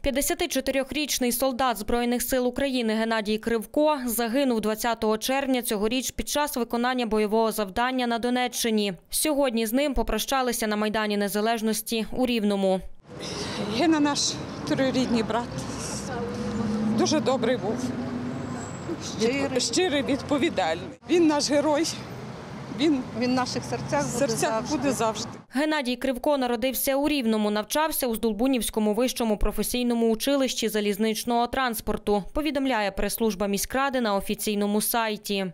54-річний солдат Збройних сил України Геннадій Кривко загинув 20 червня цьогоріч під час виконання бойового завдання на Донеччині. Сьогодні з ним попрощалися на Майдані Незалежності у Рівному. Гена наш троюрідний брат. Дуже добрий був. Щирий, відповідальний. Він наш герой. Він в наших серцях буде завжди. Геннадій Кривко народився у Рівному, навчався у Здолбунівському вищому професійному училищі залізничного транспорту, повідомляє прес-служба міськради на офіційному сайті.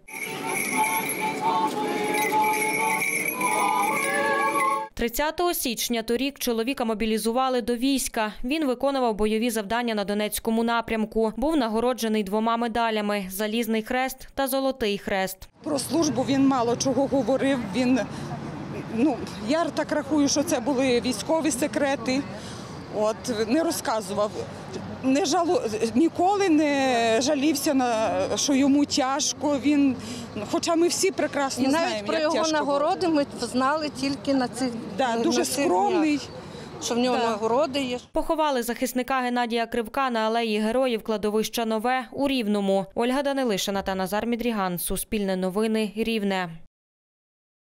30 січня торік чоловіка мобілізували до війська. Він виконував бойові завдання на Донецькому напрямку. Був нагороджений 2 медалями – Залізний Хрест та Золотий Хрест. Про службу він мало чого говорив. Я так рахую, що це були військові секрети. Не розказував. Ніколи не жалівся, що йому тяжко. Хоча ми всі прекрасно знаємо, як тяжко. І навіть про його нагороди ми знали тільки на цих днях. Дуже скромний. Що в нього нагороди є. Поховали захисника Геннадія Кривка на алеї Героїв кладовища Нове у Рівному. Ольга Данилишина та Назар Мідріган. Суспільне новини. Рівне.